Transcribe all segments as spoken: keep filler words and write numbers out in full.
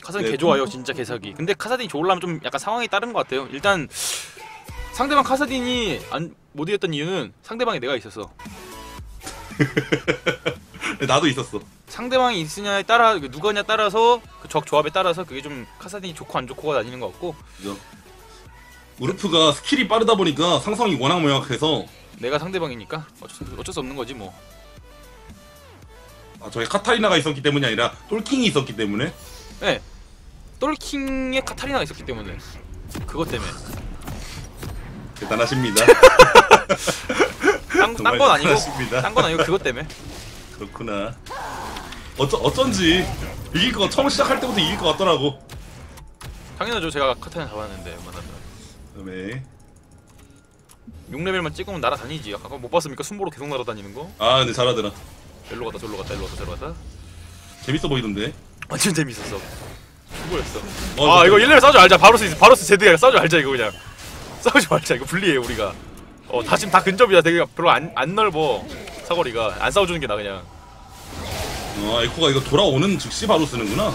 카사딘 네. 개 좋아요 진짜 개사기. 근데 카사딘이 좋으려면 좀 약간 상황이 다른 것 같아요. 일단 상대방 카사딘이 안 못 이겼던 이유는 상대방에 내가 있었어. 나도 있었어. 상대방이 있으냐에 따라 누가냐 따라서 그 적 조합에 따라서 그게 좀 카사딘이 좋고 안 좋고가 나뉘는 것 같고. 그죠. 우르프가 스킬이 빠르다 보니까 상성이 워낙 명확해서 내가 상대방이니까 어쩔 수, 어쩔 수 없는 거지 뭐. 아, 저게 카타리나가 있었기 때문이 아니라 똘킹이 있었기 때문에. 네. 똘킹에 카타리나가 있었기 때문에. 그것 때문에. 대단하십니다. 딴 건 아니고. 대단하십니다. 딴 건 아니고 그것 때문에. 그렇구나. 어쩌 어쩐지 이길 거 처음 시작할 때부터 이길 것 같더라고. 당연하죠. 제가 카타리나 잡았는데 웬만하면. 네. 육 레벨만 찍으면 날아다니지. 아까 못 봤습니까? 순보로 계속 날아다니는 거? 아 근데 잘하더라. 일로 갔다 저로 갔다 일로 갔다 저로 갔다. 재밌어 보이던데. 완전 재밌었어. 수고했어. 어, 아 이거 일 레벨 싸우지 알자. 바로스 바로스 제드야. 싸우지 알자 이거 그냥. 싸우지 말자. 이거 불리해 우리가. 어 다 지금 다 근접이야. 되게 별로 안 안 넓어 사거리가. 안 싸워주는 게 나 그냥. 아 에코가 이거 돌아오는 즉시 바로 쓰는구나.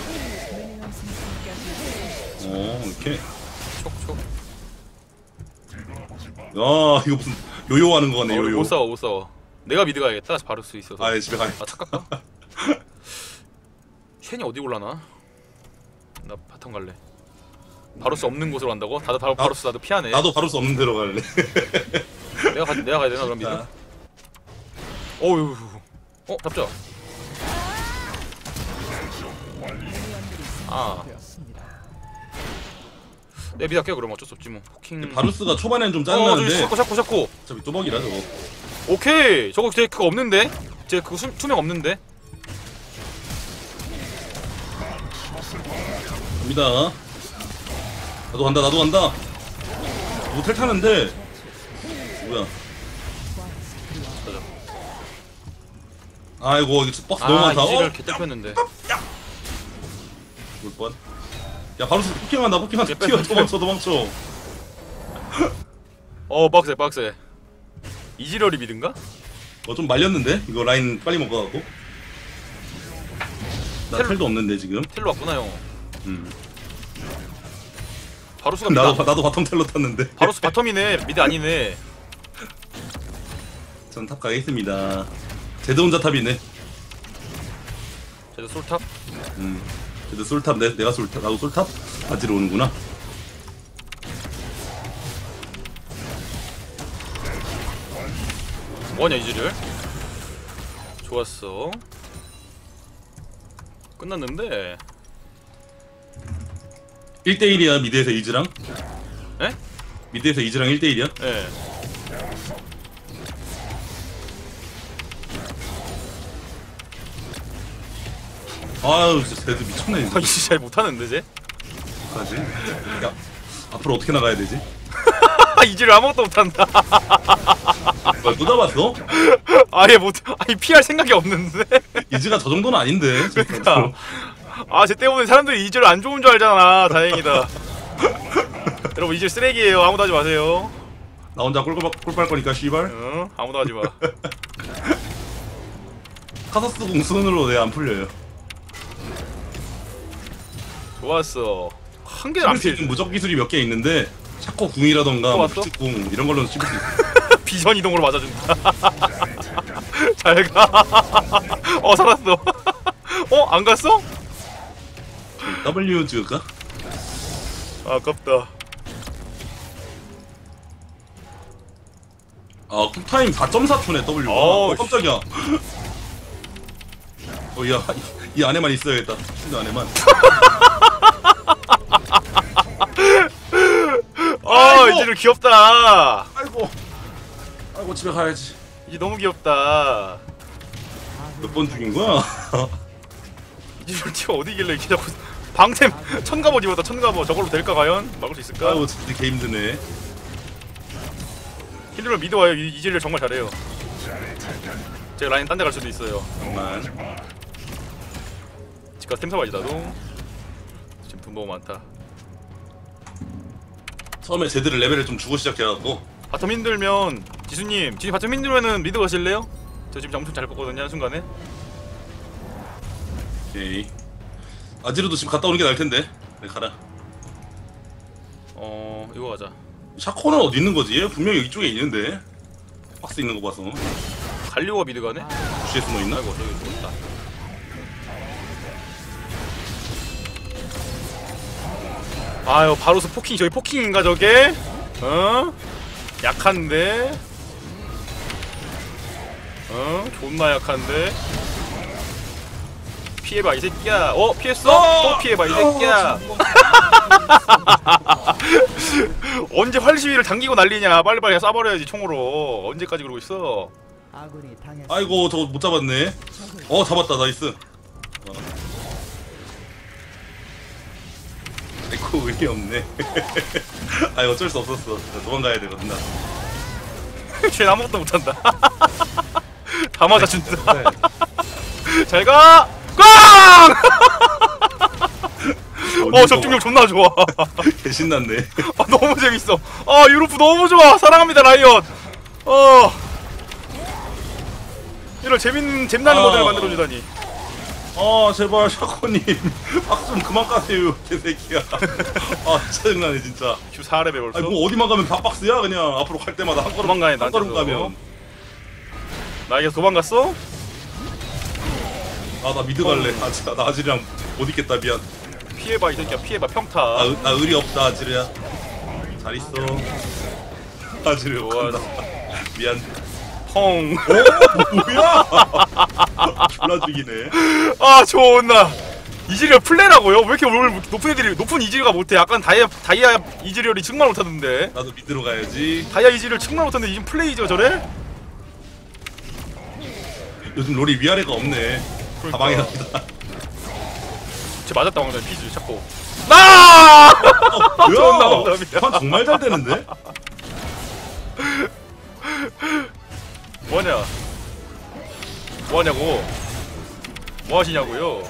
어 이렇게. 촉촉. 아 이거 무슨 요요하는 거 같네. 어, 요요. 못 싸워 못 싸워. 내가 미드 가야겠다. 바로스 있어서. 아 집에 가. 아 착각가? 쉔이 어디 올라나? 나 바텀 갈래. 바로스 없는 곳으로 간다고? 다들 바로 나- 바로스 나도 피하네. 나도 바로 수 없는 데로 갈래. 내가 가 내가 가야 되나 그럼 미드? 자, 어유. 어 잡자. 아. 내 미드 할게 그럼 어쩔 수 없지 뭐. 포킹. 바루스가 초반에는 좀 어 저기 짜증나는데 샤코 샤코 샤코. 어차피 뚜벅이라 저거. 오케이. 저거 제 그거 없는데? 제 그거 수, 투명 없는데? 갑니다. 나도 간다 나도 간다. 모텔 타는데 뭐야. 아이고 이거 박스 너무 아 많다. 이지를 어? 개잡혔는데. 볼 뻔. 야 바루스 포킹한다 포킹한다. 야, 뺐어, 튀어 뺐어. 도망쳐 도망쳐. 어 빡세 빡세. 이지럴이 미든가? 어 좀 말렸는데 이거 라인 빨리 먹어갖고. 나 텔- 텔도 없는데 지금. 텔로 왔구나 형. 음. 바로스가 미드. 나도 나도 바텀 텔로 탔는데. 바로스 바텀이네. 미드 아니네. 전 탑 가겠습니다. 제드 혼자 탑이네. 쟤도 솔탑. 음. 제드 솔탑 내 내가 솔탑 나도 솔탑 맞으러 오는구나. 뭐하냐 이지를. 좋았어. 끝났는데. 일 대 일이야 미드에서 이즈랑. 에? 미드에서 이즈랑 일 대 일이야. 예. 아유 진짜 제드 미쳤네 아 이지 잘 못하는데 쟤? 어떡하지? 야 앞으로 어떻게 나가야 되지? 이지를 아무것도 못한다. 뭐야 또 잡았어? 아예 못. 아니 피할 생각이 없는데. 이즈가 저 정도는 아닌데. 그러니까. 아쟤 때문에 사람들이 이지를 안 좋은 줄 알잖아. 다행이다. 여러분 이질 쓰레기예요. 아무도 하지 마세요. 나 혼자 꿀꿀 꿀빨 거니까 씨발. 응? 아무도 하지 마. 카사스 공 손으로 내 안 풀려요. 좋았어. 한 개를 안 씹을 수 있는 피해. 무적 기술이 몇 개 있는데 샤코 궁이라던가 또 뭐 왔어? 공 이런 걸로는 씹을 수 있어. 비전 이동으로 맞아준다. 잘 가. 어 살았어. 어? 안 갔어? W 찍을까? 아깝다. 아 쿨타임 사 점 사 초네 W가. 어우, 어 깜짝이야. 어야 이 안에만 있어야겠다. 이 안에만. 아 아이고. 이지를 귀엽다. 아이고. 아이고 집에 가야지. 이제 너무 귀엽다. 몇 번 죽인 거야? 이지를 티어 어디길래 이렇게 자꾸 방템 천갑옷 입었다. 천갑옷 저걸로 될까 과연? 막을 수 있을까? 아이고 진짜 개 힘드네. 힐러를 믿어와요. 이- 이지를 정말 잘해요. 제가 라인 딴 데 갈 수도 있어요. 잠깐만. 집가서 템 사봐야지 나도. 지금 돈 너무 많다. 처음에 제드를 레벨을 좀 주고 시작해갖고. 바텀 힘들면 지수님, 지수 바텀 힘들면은 미드 가실래요? 저 지금 엄청 잘 뽑거든요 한순간에. 오케이. 아지르도 지금 갔다 오는 게 나을 텐데. 네, 가라. 어 이거 가자. 샤코는 어디 있는 거지? 얘 분명히 이쪽에 있는데. 박스 있는 거 봐서. 갈리오가 미드 가네? 주시에 숨어 있나? 아이고 저기 죽었다. 아유 바로서 포킹 저기 포킹인가 저게? 어? 약한데? 어? 존나 약한데? 피해봐 이 새끼야. 어? 피했어? 또 피해봐 이 새끼야. 언제 활시위를 당기고 난리냐. 빨리빨리 쏴버려야지 총으로. 언제까지 그러고 있어. 아이고 저거 못 잡았네. 어 잡았다 나이스. 어. 아이고 의미 없네. 아이 어쩔 수 없었어. 도망가야 되거든 나. 쟤는 아무것도 못한다. 다 맞아준다. 잘가! 꽝! 어 적중력 존나 좋아. 개 신났네. 아 너무 재밌어. 아 유로프 너무 좋아. 사랑합니다 라이언. 어 이런 재밌는 잼나는 아. 모델을 만들어주다니. 아 제발 샤코님 박수 좀 그만 까세요 개새끼야. 아 짜증나네 진짜. 큐 사 레벨 벌써. 아니 뭐 어디만 가면 다 박스야 그냥. 앞으로 갈 때마다 한 걸음 도망가네, 한 걸음 나한테서. 가면. 나에게서 도망갔어? 아 나 미드 갈래. 아 진짜 나 아지르랑 못 있겠다 미안. 피해봐 이 새끼야 피해봐 평타. 나, 의- 나 의리 없다 아지르야. 잘 있어. 아지르 좋아. 간다. 미안. 펑. 오 뭐야? 졸라 죽이네. 아 좋나. 이즈리얼 플레라고요? 왜 이렇게 오늘 높은 애들이 높은 이즈리얼가 못해? 약간 다이아 다이아 이즈리얼이 정말 못하던데. 나도 미드로 가야지. 다이아 이즈리얼 정말 못하는데 이즘 플레이죠 저래? 요즘 롤이 위아래가 없네. 그러니까. 가방에 갑니다. 쟤 맞았다 방금 전에 피즈 찾고. 나! 존나 뭐야? 감사합니다. 판 정말 잘 되는데? 뭐하냐? 뭐하냐고? 뭐하시냐고요?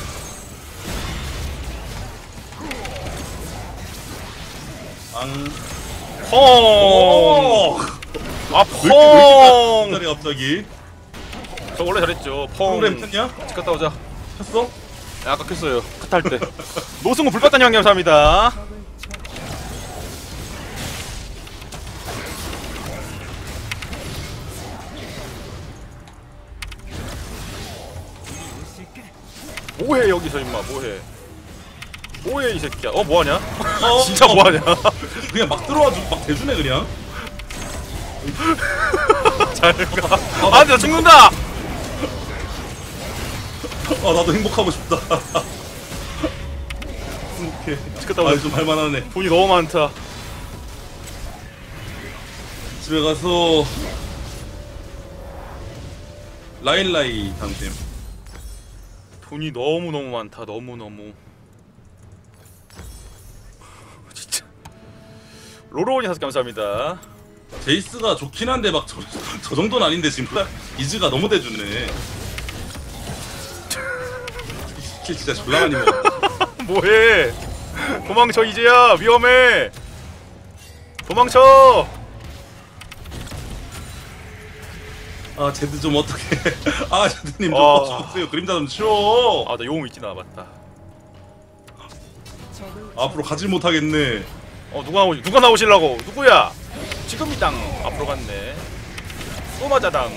앙. 펑! 오! 아 왜 이렇게 왜 펑! 이렇게 잘해 갑자기? 저 원래 잘했죠. 펑. 프로그램 켰냐? 집 갔다 오자. 켰어? 네, 아까 켰어요. 카탈 때. 노승우 불봤다니 형님 감사합니다. 뭐해 여기서 임마 뭐해? 뭐해 이 새끼야? 어 뭐하냐? 어, 진짜 어. 뭐하냐? 그냥 막 들어와주 막 대주네 그냥. 잘 가. 아, 나 죽는다. 아 나도 행복하고 싶다. 오케이. 집 갔다 오자. 아좀 할만하네. 돈이 너무 많다. 집에 가서 라일라이 다음 팀. 돈이 너무 너무 많다. 너무 너무. 진짜. 로로원이 사서 감사합니다. 제이스가 좋긴 한데 막 저 저 정도는 아닌데 지금 플라- 이즈가 너무 대주네. 이 스킬 진짜 졸라 많이 먹어. 뭐해? 도망쳐 이제야 위험해. 도망쳐. 아 제드 좀 어떻게? 아 제드님 좀 아. 뻗쳐보세요. 그림자 좀 치워. 아 나 영웅 있지나 맞다. 앞으로 가질 못하겠네. 어 누가 나오시 누가 나오실라고? 누구야? 지금이당 앞으로 갔네. 또 맞아당.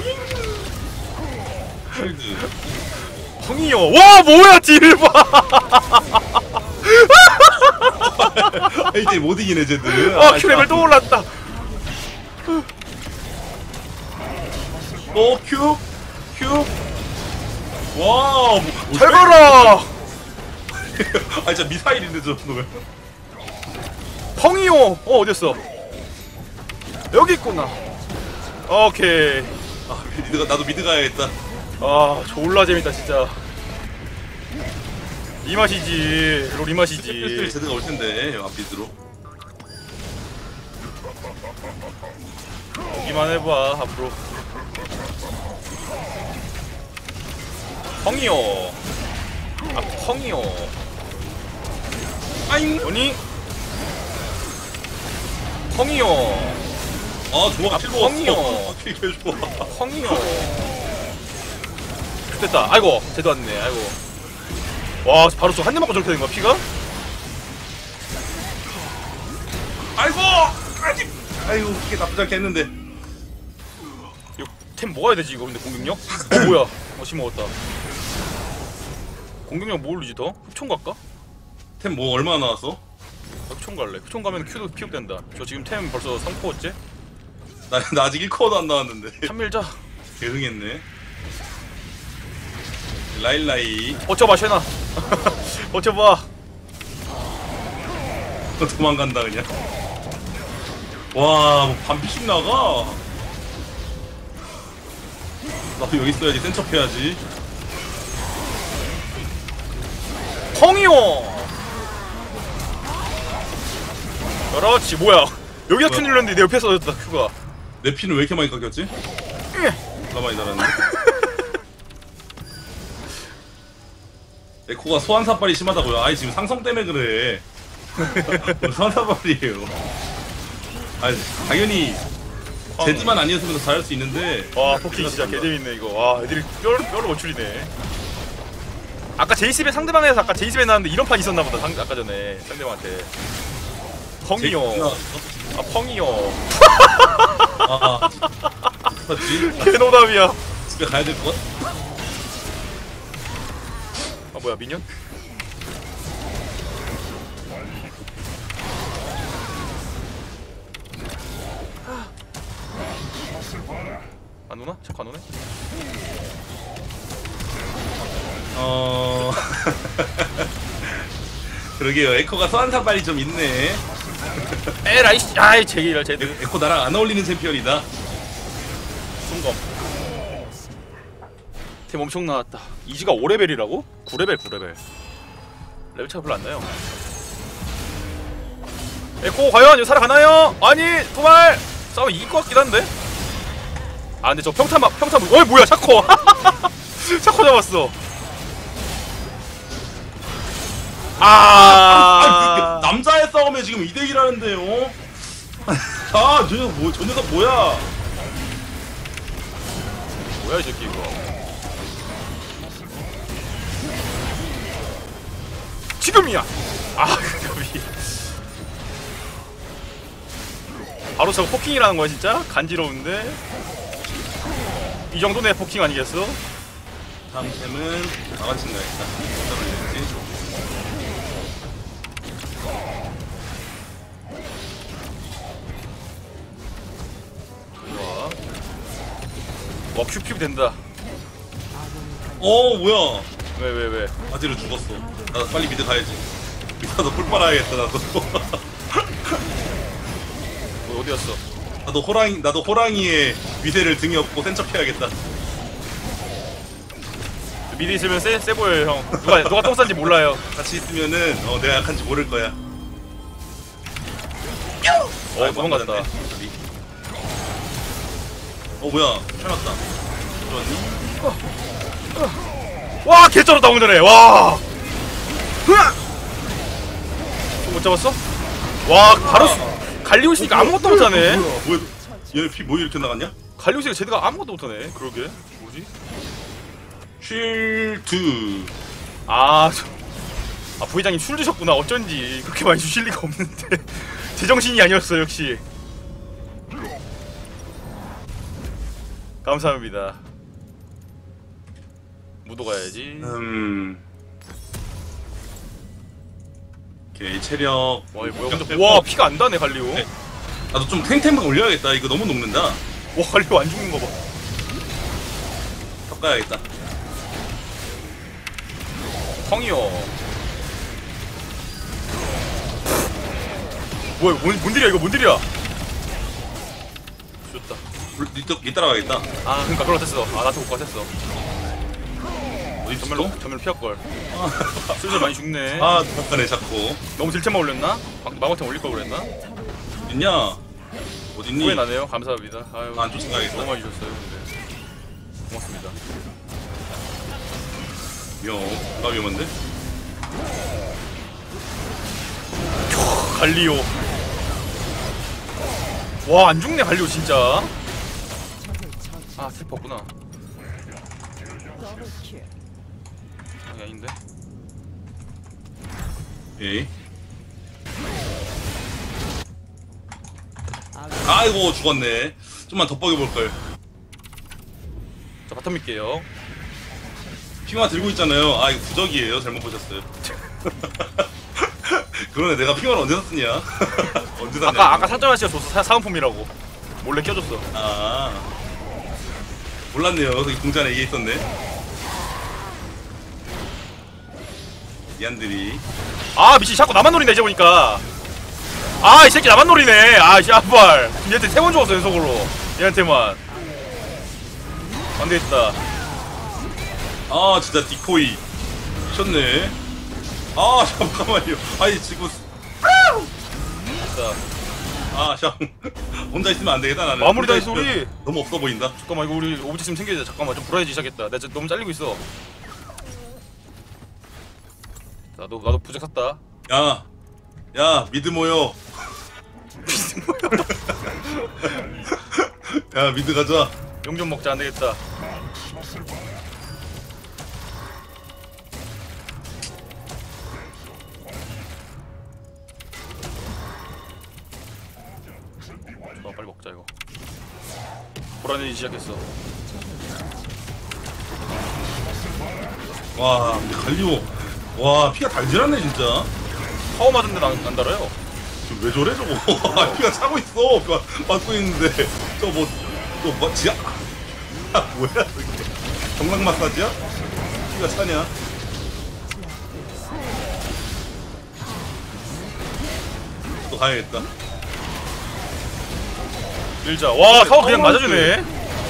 쉴드. 형이요. 와 뭐야 딜 봐. 아, 이제 못 이기네 제드. 아 큐레벨 또 올랐다. 어 큐? 큐? 와우. 뭐, 잘 가라. 아 진짜 미사일인데 저 놈은. 펑이요. 어 어딨어? 여기 있구나. 오케이. 아 미드가 나도 미드 가야겠다. 아 졸라 재밌다 진짜. 이 맛이지. 롤 이 슬슬 맛이지. 제드가 올 텐데 앞 미드로. 오기만 해봐 앞으로. 펑이요. 아 펑이요. 아잉. 아니? 펑이요. 아 좋아 아, 킬 먹었어. 펑이요. 킬 개 좋아. 펑이요. 됐다. 아이고 제도 왔네. 아이고. 와 바로 한 대 맞고 저렇게 된 거야 피가? 아이고 아직 아이고 이게 나쁘지 않게 했는데. 이거 템 먹어야 되지 이거 근데 공격력? 어 뭐야 어씨 먹었다. 공격력 뭐 올리지 더? 흡총 갈까? 템 뭐 얼마나 나왔어? 흡총 갈래. 흡총 가면 Q도 피업된다. 저 지금 템 벌써 삼 코어째? 나, 나 아직 일 코어도 안 나왔는데. 참 밀자. 개흥했네. 라일라이. 버텨봐 쉐나. 버텨봐. 도망간다 그냥. 와, 뭐 반피씩 나가. 나도 여기 있어야지. 센척 해야지. 펑이요. 그렇지 뭐야. 여기다 큐 눌렀는데 내 옆에 써졌다 큐가. 내 피는 왜 이렇게 많이 깎였지? 나 많이 달았네. 에코가 소환사빨이 심하다고요? 아이 지금 상성 때문에 그래. 소환사빨이에요. 아니 당연히 제지만 아니었으면 더 잘할 수 있는데. 와 포킹 진짜 개재밌네 이거. 와 애들이 뼈를 뼈를 못 추리네. 아까 제이스베 상대방에서 아까 제이스베 나왔는데 이런 판 있었나 보다. 상, 아까 전에 상대방한테. 펑이요. 아 펑이요. 아, 맞지? 개노답이야. 집에 가야 될 것? 아 뭐야 미년? 안 오나? 자꾸 안 오네? 어... 그러게요. 에코가 소환사빨이 좀 있네. 에라이 씨, 아이 제기랄 제드. 에코 나랑 안 어울리는 챔피언이다. 순검. 템 엄청 나왔다. 이지가 오 레벨이라고? 구 레벨 구 레벨. 레벨 차가 별로 안 나요. 에코 과연 이거 살아가나요? 아니 도발! 싸움 이길 것 같긴 한데? 아 근데 저 평타 막 평타 어이 뭐야 샤코! 샤코 잡았어. 아, 아, 남자의 싸움에 지금 이 대 일하는데요. 아, 저 녀석 뭐, 저 녀석 뭐야? 뭐야 이 새끼 이거. 지금이야. 아, 그이 바로 저거 포킹이라는 거야 진짜? 간지러운데. 이 정도내 포킹 아니겠어? 다음 템은 나같이 가야겠다. 어떤 올릴지. 좋아. 와 큐 된다. 어, 뭐야? 왜 왜 왜? 아지로 죽었어. 나도 빨리 미드 가야지. 미드도 뿔 빨아야겠다 나도. 뭐 어디였어? 나도 호랑이 나도 호랑이의 위세를 등에 업고 센척해야겠다. 미드 있으면 세, 세 보여요 형. 누가 누가 똥 싼지 몰라요. 같이 있으면은 어 내가 약한지 모를 거야. 어 도망갔다. 어 뭐야? 켜놨다. 들어왔니? 와 개쩔었다 방금 전에. 와. 못 잡았어? 와 바로 갈리오시니까 아무것도 못하네. 뭐야? 뭐야? 얘네 피 뭐 이렇게 나갔냐? 갈리오시가 제드가 아무것도 못하네. 그러게 뭐지? 쉴드. 아, 저, 아 부회장님 술 드셨구나. 어쩐지 그렇게 많이 주실 리가 없는데 제정신이 아니었어 역시. 감사합니다. 무도 가야지. 음. 오케이 체력. 와 이거 뭐야? 근데, 와 피가 안 다네 갈리오. 네. 나도 좀 탱탱만 올려야겠다. 이거 너무 녹는다. 와 갈리오 안 죽는 거 봐. 섞어야겠다. 펑이요. 뭐야 뭔, 뭔 일이야 이거 뭔 일이야? 좋다. 니 따라가겠다. 아 그러니까 그걸 어땠어? 아 나도 못 갔었어. 어디 전멸로 있어? 전멸 피할걸. 슬슬 많이 죽네. 아 누가네 자꾸. 너무 딜템만 올렸나? 마법템 올릴 걸 그랬나? 있냐? 어딨니? 후회 나네요. 감사합니다. 아유 안 쫓아가겠다. 너무 많이 주셨어요. 근데 고맙습니다. 위험. 나 위험한데? 갈리오. 와 안 죽네 갈리오 진짜. 아 슬펐구나. 아니 아닌데? 예. 아이고 죽었네. 좀만 덧박여볼걸. 자 바텀 밀게요. 핑화 들고 있잖아요. 아 이거 부적이에요. 잘못 보셨어요. 그러네. 내가 핑화를 언제 샀느냐. 언제 샀냐. 아까 아까 상점아 씨가 줬어. 사, 사은품이라고 몰래 껴줬어. 아 몰랐네요. 저기 공장에 이게 있었네. 미안들이. 아 미친 자꾸 나만 노린다 이제 보니까. 아 이 새끼 나만 노리네. 아 씨발 얘한테 세 번 죽었어 연속으로. 얘한테만 안되겠다. 아 진짜 디코이 미쳤네. 아 잠깐만요. 아니 지금 자 아샹 혼자 있으면 안 되겠다. 나는 마무리다 혼자 했어 우리. 있으면 너무 없어 보인다. 잠깐만 이거 우리 오브젝트 좀 챙겨야 돼. 잠깐만 좀 불안해지기 시작했다. 나 진짜 너무 잘리고 있어. 나도 나도 부적 샀다. 야, 야 미드 모여. 미친 뭐야? 야 미드 가자. 용 좀 먹자. 안되겠다. 어 빨리 먹자 이거. 불안해지기 시작했어. 와 갈리오. 와 피가 달질하네 진짜. 파워 맞은데 안, 안 달아요. 지금 왜 저래 저거. 아, 피가 차고 있어. 피가 맞고 있는데 저거 뭐또 뭐, 지하. 아, 뭐야 이게. 경락 마사지야? 피가 차냐? 또 가야겠다. 밀자. 와 타워 그냥 맞아주네.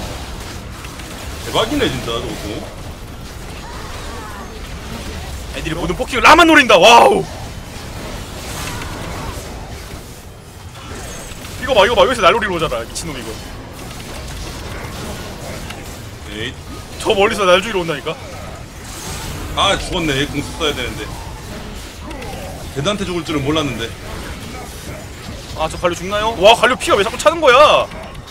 대박이네 진짜 저거. 애들이 모든 포킹을 나만 노린다. 와우. 이거 봐 이거 봐 여기서 날 노리러 오잖아 미친놈 이거. 에잇. 저 멀리서 날 죽이러 온다니까. 아 죽었네. 공수 써야 되는데. 대단한테 죽을 줄은 몰랐는데. 아 저 갈류 죽나요? 와 갈류 피가 왜 자꾸 차는 거야?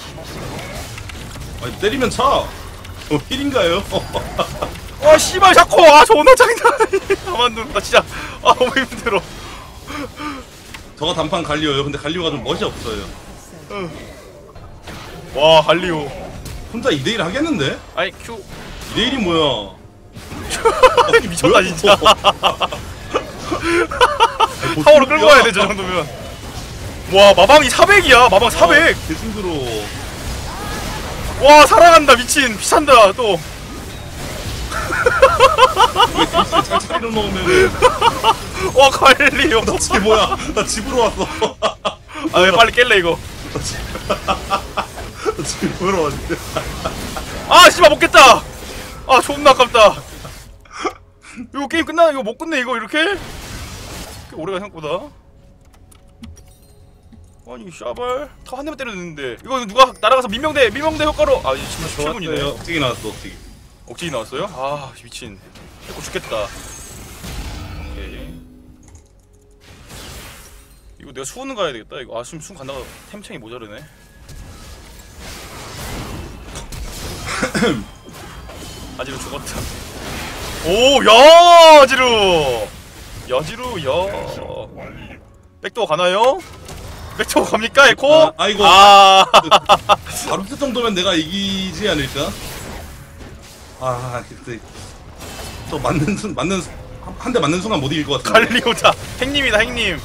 아니 때리면 차. 어 힐인가요? 와 씨발 자꾸 아 존나 짜증나. 가만 둔다 진짜. 아 너무 힘들어. 저가 단판 갈리오요. 근데 갈리오가 좀 멋이 없어요. 와 갈리오. 혼자 이 대 일 하겠는데? 아니 큐. 이 대 일이 뭐야? 미쳤다 진짜. 아니, 타워로 끌고 가야 돼 저 정도면. 와 마방이 사백이야. 마방 사백. 개승들어. 와 살아간다 미친. 피찬다 또. 왜 김치를 찰찰이로 넣으면 와 갈리오. 나 집에 뭐야? 나 집으로 왔어. 아 왜 빨리 깰래 이거. 나 집- 나 집으로 왔는데. 아 씨발 못 깼다. 아 존나 아깝다. 이거 게임 끝나 이거 못 끝내 이거 이렇게? 꽤 오래가 생각보다. 아니 샤발 다 한 대만 때렸는데 이거 누가 날아가서 민명대 민명대 효과로 아 이거 지금 십칠 분이네. 억지기 나왔어 억지기. 억지기 나왔어요? 아 미친. 자꾸 죽겠다. 오케이. 이거 내가 수호는 가야 되겠다 이거. 아 지금 수호 간다가 템창이 모자르네. 아지루 죽었다. 오, 야, 아지루. 야지루, 야. 백도어 가나요? 백도어 갑니까, 에코? 아, 아이고. 아, 바로 그 정도면 내가 이기지 않을까? 아, 그때 또 맞는 순 맞는 한 대 맞는 순간 못 이길 것 같은데. 갈리오다. 행님이다, 행님.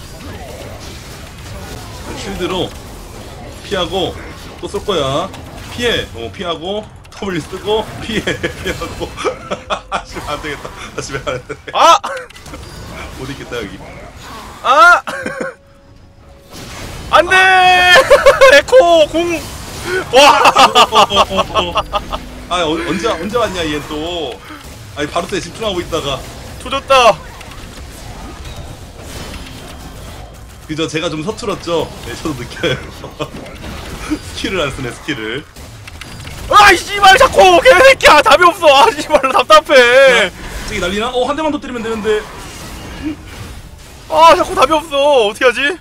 쉴드로 피하고 또 쏠 거야. 피해. 어, 피하고 W 쓰고 피해. 피하고. 아, 집에 안 되겠다. 나 집에 안 돼. 아, 못 이겼다 여기. 아, 안 돼. 에코 공. 와, 아, 어, 언제 언제 왔냐 얘 또. 아니 바로 때 집중하고 있다가 조졌다. 그저 제가 좀 서툴었죠. 네, 저도 느껴요. 스킬을 안 쓰네 스킬을. 아, 이 씨발 자꾸 개새끼야. 답이 없어. 아, 씨발 답답해. 저기 난리나? 어, 한 대만 더 때리면 되는데. 아, 자꾸 답이 없어. 어떻게 하지?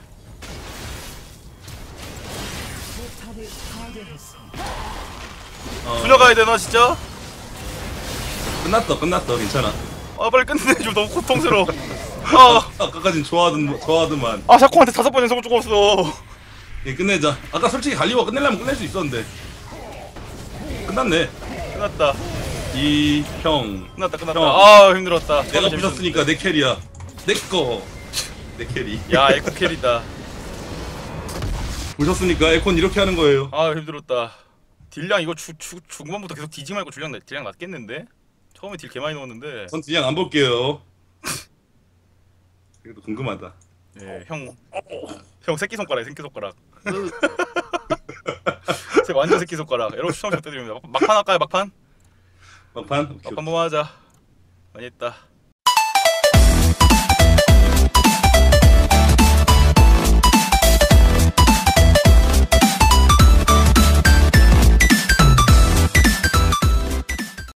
어, 분야 가야 되나 진짜? 끝났어, 끝났어, 괜찮아. 아 빨리 끝내줘. 너무 고통스러워. 아, 아까까진 좋아하던 좋아하더만. 아 샤코한테 다섯 번 연속 죽었어. 예, 끝내자. 아까 솔직히 갈리오가 끝내려면 끝낼 수 있었는데. 끝났네. 끝났다. 이 형. 끝났다 끝났다. 형. 아 힘들었다. 내가 부셨으니까 내 캐리야. 내 거. 내 캐리. 야 에코 캐리다. 보셨으니까 에콘 이렇게 하는 거예요. 아 힘들었다. 딜량 이거 주, 주, 중반부터 계속 뒤지 말고 딜량, 딜량 낮겠는데? 처음에 딜 개 많이 넣었는데. 전 그냥 안 볼게요. 이것도 궁금하다. 예, 형, 형 새끼손가락에 새끼손가락. 제 완전 새끼손가락. 여러분 추천 부탁드립니다. 막판 할까요 막판? 막판? 오케이, 막판 한번 하자. 많이 했다.